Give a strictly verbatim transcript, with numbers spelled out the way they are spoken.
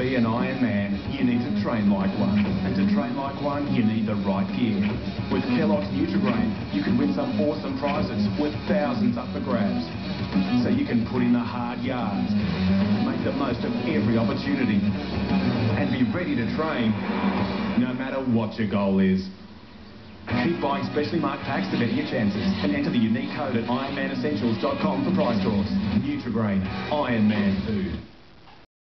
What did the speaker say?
be an Ironman, you need to train like one. And to train like one, you need the right gear. With Kellogg's Nutrigrain, you can win some awesome prizes with thousands up for grabs. So you can put in the hard yards, make the most of every opportunity, and be ready to train no matter what your goal is. Keep buying specially marked packs to better your chances and enter the unique code at ironman essentials dot com for prize draws. Nutrigrain, Ironman food.